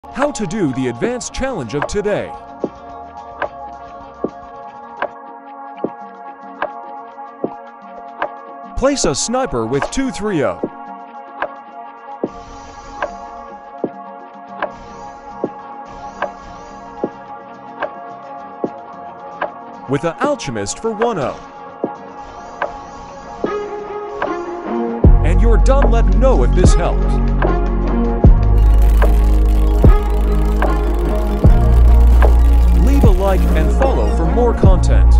How to do the advanced challenge of today. Place a sniper with 230. With an alchemist for 10. And you're done. Let me know if this helped. Leave a like and follow for more content.